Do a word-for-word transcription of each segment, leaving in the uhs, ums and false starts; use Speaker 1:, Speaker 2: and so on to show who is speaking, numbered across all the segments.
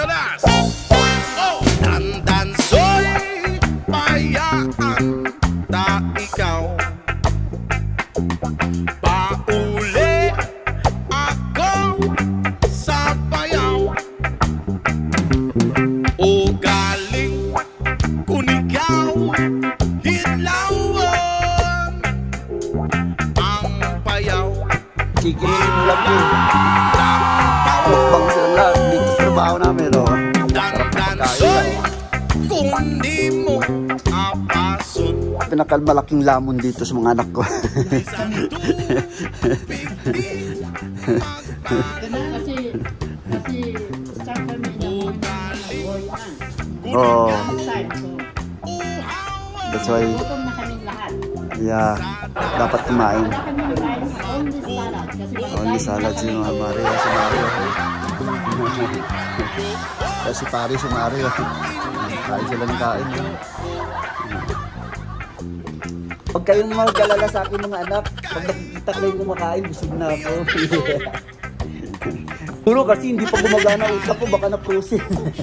Speaker 1: Jonas. Oh, tandansoy payaan ta ikaw. Pauli ako sa bayaw. O galing kunigaw hinlawon ang payaw.
Speaker 2: Kikilin mo lang yun. Mukbang silang lahat dito sa trabaho namin, no? Sarap na pagkain.
Speaker 1: Kung di mo apasun.
Speaker 2: Pinakamalaking lamon dito sa mga anak ko.
Speaker 3: Kasi, kasi start kami ng
Speaker 2: Oh,
Speaker 3: time, so
Speaker 2: that's why,
Speaker 3: gutom na kaming lahat.
Speaker 2: yeah, dapat kumain.
Speaker 3: Wala kaming rice, only salad. Kasi
Speaker 2: Only salad si mga Mario, si Mario. Kasi si Pari, si Mario. Kain sila ng kain. Eh. Huwag kayong mag-alala sa akin mga anak. Pag nakikita ko yung kumakain, busog na ako. Puro kasi hindi pa gumagana utak ko, baka na-frozen.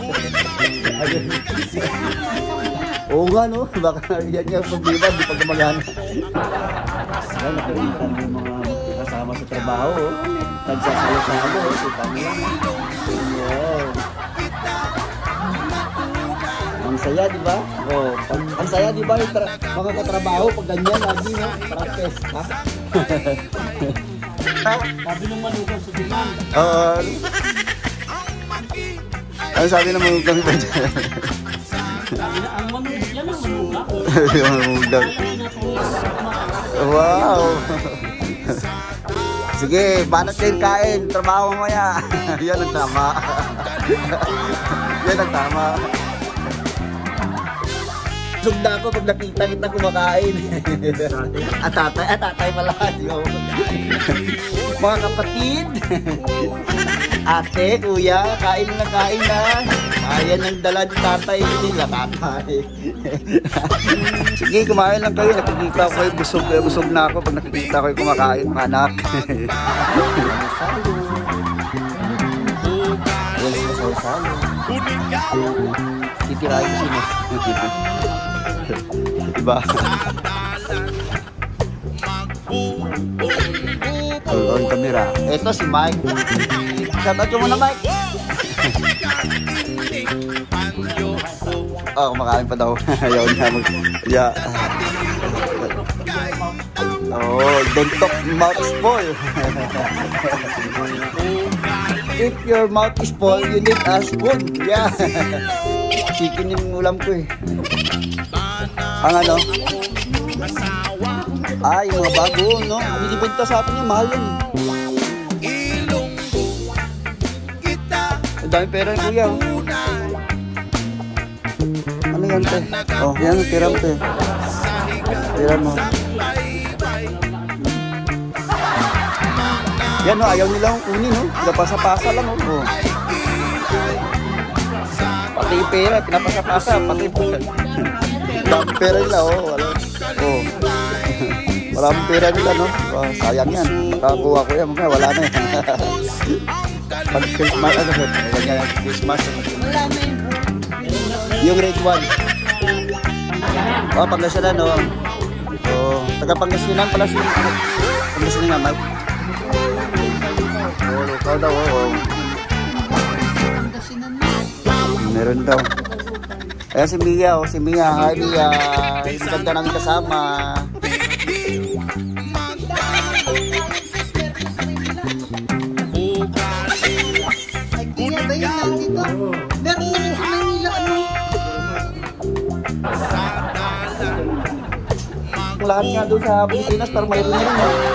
Speaker 2: Oo nga no, baka yan yung problema, hindi pa gumagana. Ay, nakalimutan mo yung mga kasama sa trabaho. Nagsasalo-salo, kita mo lang. Wow. Ang saya, di ba? Oh, ang saya, di ba? Mga katrabaho, pag ganyan, lagi, no? Para pesta.
Speaker 3: sabi ng manugang sa duman.
Speaker 2: Oo. Ano sabi ng manugang ba dyan?
Speaker 3: Ang manugang, yan ang manugang.
Speaker 2: Yung manugang. Wow. Sige, banat kayo kain. Trabaho mamaya. Yan ang tama. Yan ang tama. Busog na ako pag nakita kita kumakain. At tatay, at tatay pala. Mga kapatid. Ate, kuya, kain na kain na. Ayan ang dala ni tatay nila, tatay. Sige, kumain lang kayo. Nakikita ko kayo, busog, busog na ako pag nakikita ko kayo kumakain, mga anak. Yes, masalo-salo. Titirahin ko sino. Diba? Hold on camera. Ito si Mike. Shout out mo na Mike. Oh, kumakain pa daw. Ayaw niya mag... Yeah. Oh, don't talk, mouth is full. If your mouth is full, you need a spoon. Yeah. Chicken yung ulam ko eh. Ang ano? Ay, mga bago, no? Binibenta sa atin yung mahal yan. Ang dami pera yung kuya. Ano yan, te? Oh, yan, tira mo, te. Tira mo. Yan, no? Ayaw nila akong kunin, no? Pinapasa-pasa lang, no? Oh. Pati yung pera, pinapasa-pasa. Pati yung pera. Dami pera nila, oh. Wala. Oh. Wala akong pera nila, no? Oh, sayang yan. Nakakuha ko yan, mga wala na yan. Pag Christmas, ano? Ganyan, Christmas. Yung grade one. Oh, Pangasinan, no? Oh, taga Pangasinan pala siya. Pangasinan nga, Mike. Oh, local daw, oh. Meron daw. Ayan si Mia, oh, si Mia. Hi, Mia. Hindi ganda namin kasama.
Speaker 4: Nagtiya ba yun lang dito? Meron na rin sa Manila, ano?
Speaker 2: Lahat nga doon sa Pilipinas, pero mayroon na rin, oh.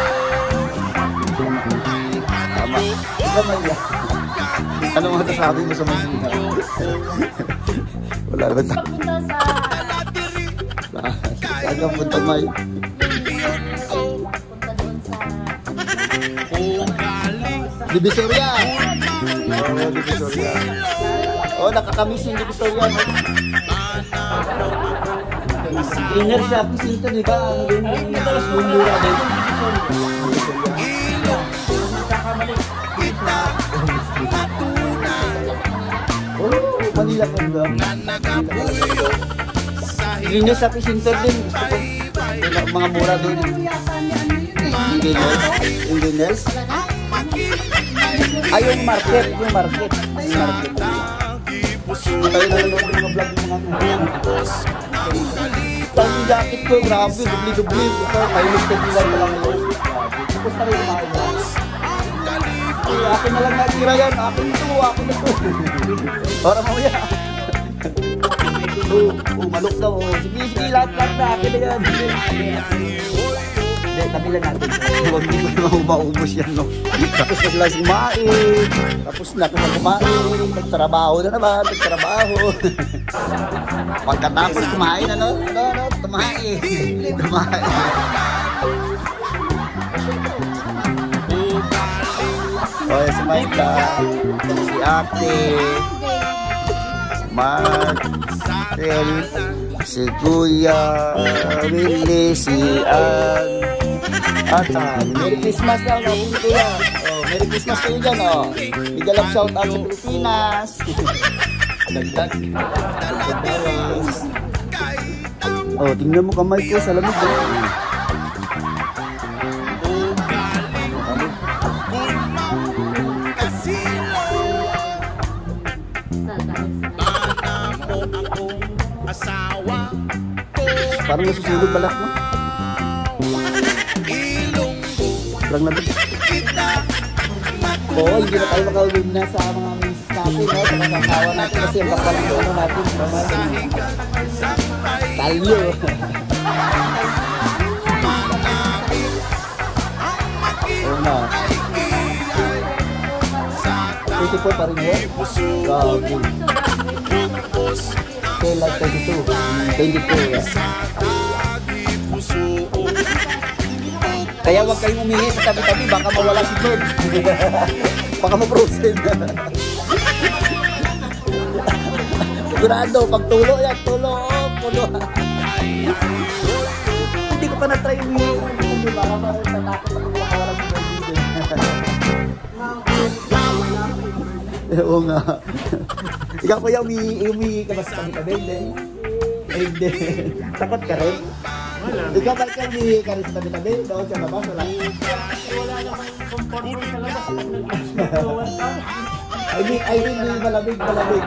Speaker 2: Tama. Ikaw, Mia. Ano mga tasabi mo sa Manila? Wala naman.
Speaker 3: Pagpunta sa...
Speaker 2: Saan ka punta, May?
Speaker 3: Pagpunta doon sa...
Speaker 2: Divisoria! Oo, Divisoria. Oo, nakakamiss yung Divisoria, no? Inner shopping center, di ba? Ano din yung madalas bumura din? Oh! Manila ko ba?
Speaker 1: nagapuyo sa
Speaker 2: Hindi sa Pisinter din. Gusto ko. Yung mga mura doon. Engineers. Engineers. Ay, yung market. Yung market. Yung market. Tayo na nanonood ng mga vlog ng mga kumpiyang. Tayo yung jacket ko. Grabe. Dubli-dubli. Kayo listed nila pa lang yun. Tapos na rin kumain na. Ay, akin na lang natira yan. Akin ito. Akin ito. Para mamaya. Oh, oh, malok daw. Oh. Sige, sige, lahat-lahat na. Akin na yan. Hindi, tabi lang natin. Huwag mo naman maubos yan, no? Tapos na sila kumain. Tapos na kung kumain. Nagtrabaho na naman. Nagtrabaho. Pagkatapos kumain, ano? Ano, ano? Kumain. Kumain. Oh, si Maika. Si Ate. Mark. Tel, si Kuya, Willie, si Ann, at uh, Merry Christmas daw na po Kuya. Oh, Merry Christmas kayo dyan, oh. Bigyan lang shout out sa Pilipinas. Dagdag. Dagdag. Oh, tingnan mo kamay ko sa lamig. Oh.
Speaker 1: asawa ko
Speaker 2: Parang nasusulog balak mo.
Speaker 1: ilunggo
Speaker 2: Parang nabig.
Speaker 1: kita
Speaker 2: Oo, oh, hindi na tayo makawin na sa mga miss natin, no? Sa mga kasawa natin kasi ang bakalang ano natin.
Speaker 1: sahigan sampay
Speaker 2: Talyo. Oo na. twenty-four pa rin yun? Grabe. Okay, like twenty-two. twenty-two, yeah. Kaya huwag kayong umihi sa tabi-tabi, baka mawala si Bird. Baka ma-frozen. Sigurado, pag tulo yan, tulo, tulo. Hindi ko pa na-try umihi. Hindi ba? Parang tatakot ako makawala si Bird. Oo nga. Ikaw kuya, umihi, umihi ka ba sa tabi-tabi? Hindi. Hindi. Takot ka rin? Ikaw ba ikaw umihi ka rin sa tabi-tabi? Doon sa labas? Wala?
Speaker 3: Wala naman comfortable sa labas pag nag-lower ka.
Speaker 2: I mean, I mean, hindi malamig, malamig.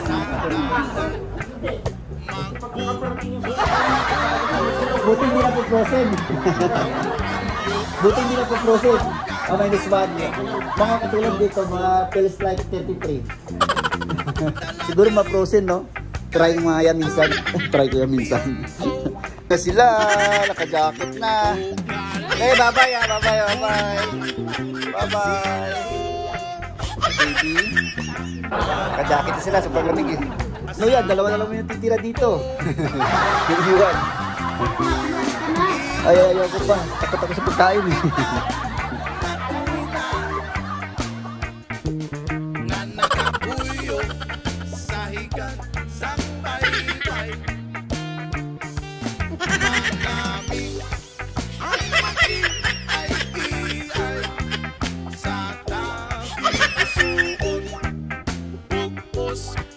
Speaker 2: Buti hindi na po frozen. Buti hindi na po frozen. Oh, minus one. Mga katulad dito, mga feels like thirty-three. Siguro ma-frozen, no? Try mo nga yan minsan. Try ko yan minsan. Na sila, naka-jacket na. Eh, bye-bye, ah, bye-bye, bye-bye. Bye-bye. Baby. Naka-jacket na sila, sobrang lamig eh. No yan, dalawa na lang yung titira dito. Yung iwan. Ay, ayaw ko pa. Takot ako sa pagkain eh.
Speaker 1: Sa tabi pusoon, bukos